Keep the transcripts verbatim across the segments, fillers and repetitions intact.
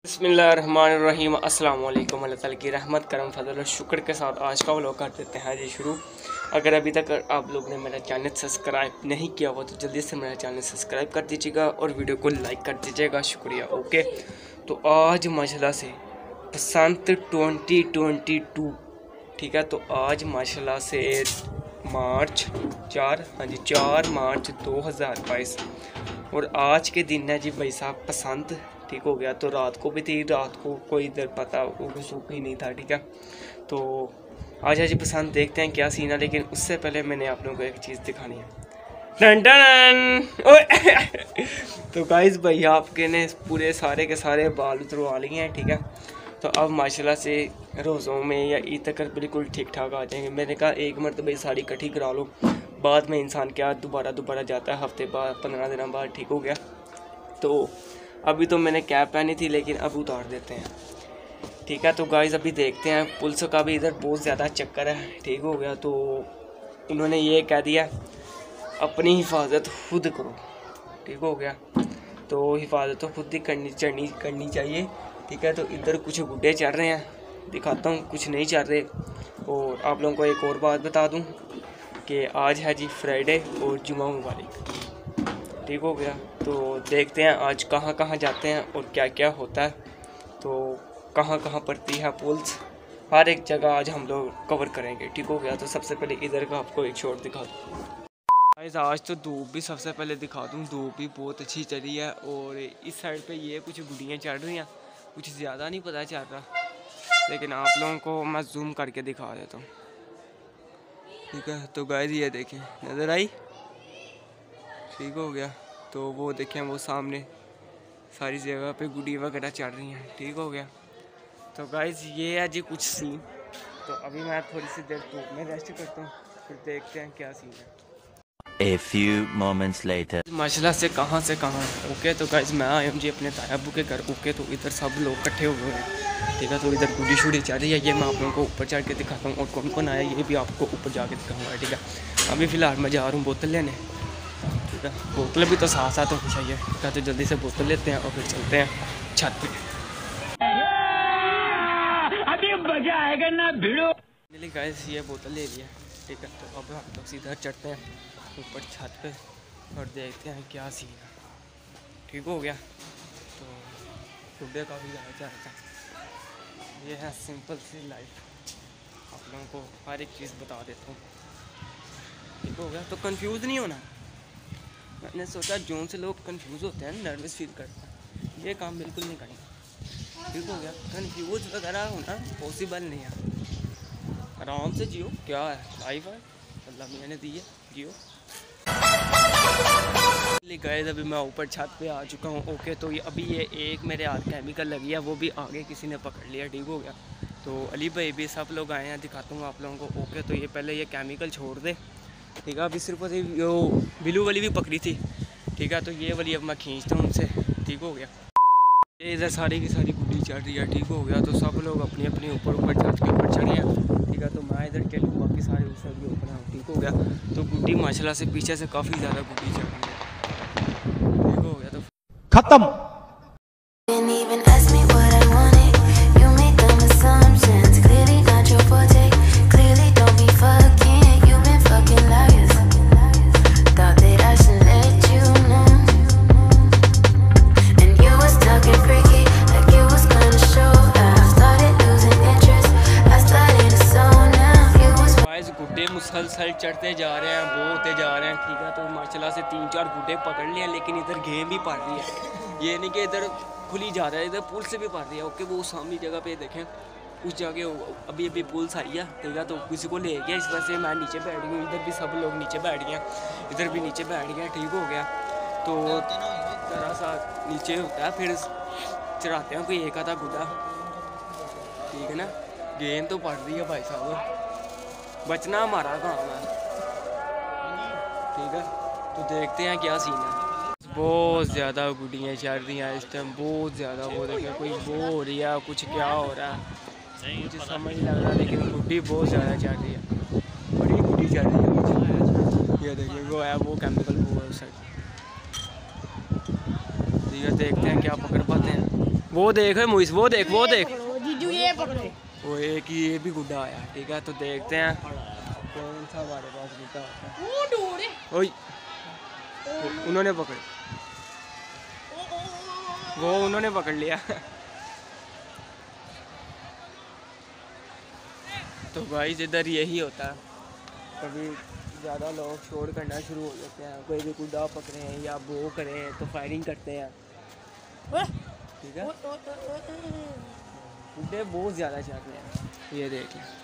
बिस्मिल्लाहिर्रहमानिर्रहीम अस्सलाम वालेकुम, अल्लाह ताला की रहमत करम फजल और शुक्र के साथ आज का व्लॉग कर देते हैं जी शुरू। अगर अभी तक आप लोग ने मेरा चैनल सब्सक्राइब नहीं किया हुआ तो जल्दी से मेरा चैनल सब्सक्राइब कर दीजिएगा और वीडियो को लाइक कर दीजिएगा, शुक्रिया। ओके, तो आज माशाल्लाह से बसंत ट्वेंटी ट्वेंटी टू, ठीक है। तो आज माशाल्लाह से मार्च चार हाँ जी चार मार्च दो हज़ार बाईस और आज के दिन है जी भाई साहब बसंत, ठीक हो गया। तो रात को भी थी, रात को कोई इधर पता सूख ही नहीं था, ठीक है। तो आज आज पसंद देखते हैं क्या सीन है, लेकिन उससे पहले मैंने आप लोगों को एक चीज़ दिखानी है। डन डन तो गाइस भाई आपके ने पूरे सारे के सारे बाल उतरवा लिए हैं, ठीक है। तो अब माशाल्लाह से रोज़ों में या ईद तक बिल्कुल ठीक ठाक आ जाएंगे। मैंने कहा एक मरतबा साड़ी इकट्ठी करा लो, बाद में इंसान क्या दोबारा दोबारा जाता है, हफ्ते बाद पंद्रह दिन बाद ठीक हो गया। तो अभी तो मैंने कैप पहनी थी लेकिन अब उतार देते हैं, ठीक है। तो गाइस अभी देखते हैं, पुलिस का भी इधर बहुत ज़्यादा चक्कर है, ठीक हो गया। तो इन्होंने ये कह दिया अपनी हिफाजत खुद करो, ठीक हो गया। तो हिफाजत तो खुद ही करनी चढ़नी करनी चाहिए, ठीक है। तो इधर कुछ गुड्डे चढ़ रहे हैं, दिखाता हूँ, कुछ नहीं चढ़ रहे। और आप लोगों को एक और बात बता दूँ कि आज है जी फ्राइडे और जुमा मुबारक, ठीक हो गया। तो देखते हैं आज कहाँ कहाँ जाते हैं और क्या क्या होता है, तो कहाँ कहाँ पड़ती है पुलिस, हर एक जगह आज हम लोग कवर करेंगे, ठीक हो गया। तो सबसे पहले इधर का आपको एक शॉट दिखा दूँ गाइस। आज तो धूप भी सबसे पहले दिखा दूँ, धूप भी बहुत अच्छी चढ़ी है। और इस साइड पे ये कुछ गुड़ियाँ चढ़ रही हैं, कुछ ज़्यादा नहीं पता चल रहा, लेकिन आप लोगों को मैं जूम करके दिखा देता हूँ, ठीक है। तो गाइस ये देखें, नज़र आई, ठीक हो गया। तो वो देखें, वो सामने सारी जगह पे गुड़ी वगैरह चढ़ रही हैं, ठीक हो गया। तो गाइस ये है जी कुछ सीन। तो अभी मैं थोड़ी सी देर धूप में रेस्ट करता हूँ, फिर देखते हैं क्या सीन है। A few moments later. माशाल्लाह से कहाँ से कहाँ है, ओके। तो गाइस मैं आया हूँ जी अपने ताया अब्बू के घर, ओके। तो इधर सब लोग इकट्ठे हुए हैं, ठीक है। तो इधर गुड़ी शुड़ी चढ़ रही है, ये मैं आप लोगों को ऊपर चढ़ के दिखाता हूँ और कौन कौन आया ये भी आपको ऊपर जाके दिखाऊँगा, ठीक है। अभी फ़िलहाल मैं जा रहा हूँ बोतल लेने, ठीक है। बोतल भी तो साथ साथ होनी चाहिए, ठीक है। तो जल्दी से बोतल लेते हैं और फिर चलते हैं छत पे। अभी मजा आएगा ना भिड़ो। चलिए गाइस ये बोतल ले लिया, ठीक है। तो अब हम लोग सीधा चढ़ते हैं ऊपर छत पे और देखते हैं क्या सीन है, ठीक हो गया। तो सुबह का भी ज़्यादा चाहता है, ये है सिंपल सी लाइफ, आप लोगों को हर एक चीज़ बता देता हूँ, ठीक हो गया। तो कंफ्यूज नहीं होना, मैंने सोचा जोन से लोग कंफ्यूज होते हैं, नर्वस फील करते हैं, ये काम बिल्कुल नहीं करना, ठीक हो गया। कंफ्यूज वगैरह होना पॉसिबल नहीं है, आराम से जियो, क्या है लाइफ है, अल्लाह मियां ने दी है, जियो। गाइस अभी मैं ऊपर छत पे आ चुका हूँ, ओके। तो ये अभी ये एक मेरे हाथ केमिकल लगी है, वो भी आगे किसी ने पकड़ लिया, ठीक हो गया। तो अली भाई भी सब लोग आए हैं, दिखाता हूँ आप लोगों को, ओके। तो ये पहले ये केमिकल छोड़ दे, ठीक है। अभी सिर्फ वो ब्लू वाली भी पकड़ी थी, ठीक है। तो ये वाली अब मैं खींचता हूँ उनसे, ठीक हो गया। ये इधर सारी की सारी गुड्डी चढ़ रही है, ठीक हो गया। तो सब लोग अपनी अपनी ऊपर ऊपर छत के ऊपर चढ़े हैं, ठीक है। तो मैं इधर चलूँ, बाकी सारे उस साइड ऊपर हैं, ठीक हो गया। तो गुड्डी माशाल्लाह से पीछे से काफ़ी ज़्यादा गुड्डी चढ़ रही है, ठीक हो गया। तो खत्म। मुसलसल चढ़ते जा रहे हैं, बोते जा रहे हैं, ठीक है। तो माशाल्लाह से तीन चार गुड्डे पकड़ लिए, लेकिन इधर गेम भी पड़ रही है, ये नहीं कि इधर खुली जा रहा है, इधर पुल से भी पड़ रही है, ओके। वो सामने जगह पे देखें, उस जगह अभी अभी पुलिस आई है, ठीक है। तो किसी को ले गया, इस वजह से मैं नीचे बैठ गई, इधर भी सब लोग नीचे बैठ गए, इधर भी नीचे बैठ गया, ठीक हो गया। तो जरा सा नीचे होता है, फिर चढ़ाते हैं कोई एक आधा गुड्डा, ठीक है ना। गेम तो पड़ रही है भाई साहब, बचना हमारा काम है, ठीक है। तो देखते हैं क्या सीन है। बहुत ज़्यादा गुड्डियाँ चढ़ रही हैं इस टाइम, बहुत ज़्यादा। वो देखें कोई वो हो रही है, कुछ क्या हो रहा है मुझे समझ नहीं लग रहा, लेकिन गुड्डी बहुत ज़्यादा चढ़ रही है, बड़ी गुड्डी चढ़ रही है। ये देखिए वो है, वो केमिकल वो है उस साइड, ठीक है। देखते हैं क्या पकड़ पाते हैं। वो देख मुइस, वो देख वो देख जीजू ये पकड़ो। वो एक ही ये भी गुड्डा आया। ठीक है तो देखते हैं कौन सा हमारे पास गुड्डा आता है। वो डोरे ओए उन्होंने पकड़ वो उन्होंने पकड़ लिया। तो भाई इधर यही होता है, कभी ज़्यादा लोग शोर करना शुरू हो जाते हैं, कोई भी गुड्डा पकड़े हैं या वो करें तो फायरिंग करते हैं। ठीक है गुड्डे बहुत ज़्यादा चाहते हैं, ये देख लें।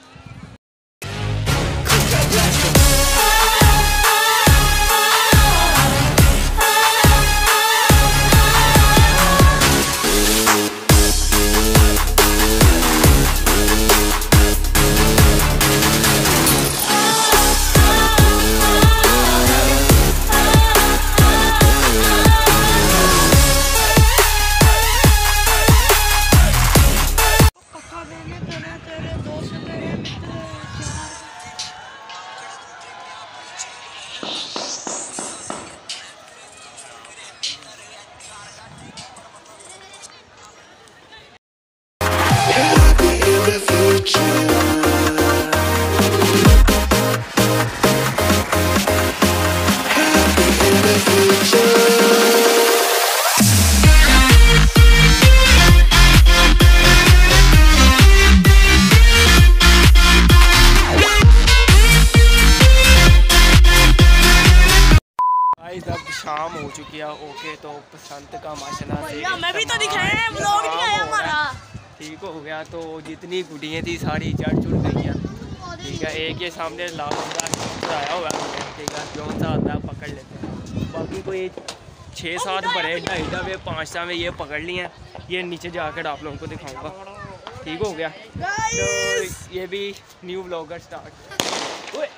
अब शाम हो चुकी है। ओके तो बसंत का माशाल्लाह से मैं भी तो दिखाया व्लॉग दिखाया हमारा। ठीक हो गया तो जितनी गुड़ियाँ थी सारी चढ़ चुड़ गई हैं। ठीक है एक ये सामने लाल आया हुआ है। ठीक है जो सा आता है पकड़ लेते हैं। बाकी कोई छः सात बड़े ढाई डबे पाँच सा में ये पकड़ लिए हैं। ये नीचे जाकर आप लोगों को दिखाऊंगा। ठीक हो गया तो ये भी न्यू व्लॉगर स्टार्ट। ओए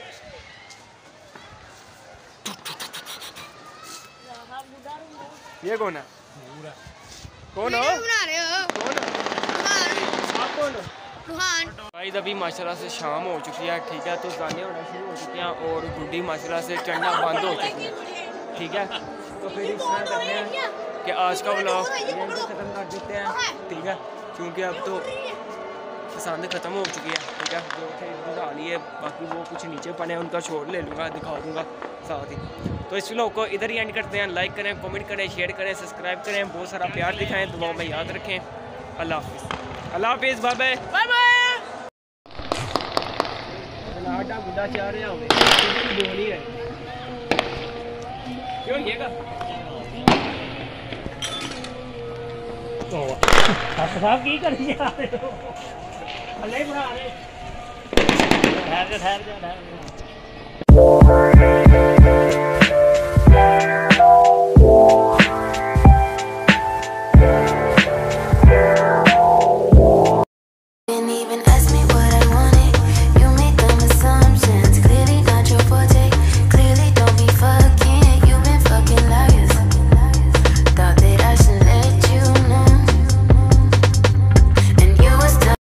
ये कौन है? कौन हो? कौन? आप कौन हो? भाई अभी माशाल्लाह से शाम हो चुकी है। ठीक है तो गाने होना शुरू हो चुके हैं और गुड्डी माशाल्लाह से चढ़ना बंद हो चुकी है। ठीक है तो फिर इस तरह करते हैं कि आज का व्लॉग ख़त्म कर देते हैं। ठीक है क्योंकि अब तो पसंद ख़त्म हो चुकी है। ठीक है जो थे बुझा लिए, बाकी वो कुछ नीचे पड़े उनका छोड़ ले लूँगा, दिखा दूँगा साथ ही। तो इस व्लॉग को इधर ही एंड करते हैं। लाइक करें, कमेंट करें, शेयर करें, सब्सक्राइब करें, बहुत सारा प्यार दिखाएं, दुआओं में याद रखें। अल्लाह हाफिज़। अल्लाह हाफिज़। Bye bye bye bye. आटा गुड्डा चाह रहे होंगे बोल ही रहे क्यों ये का तो आप साहब की कर जा रहे हो? अल्लाह ही बना रहे। ठहर जा ठहर जा ठहर जा।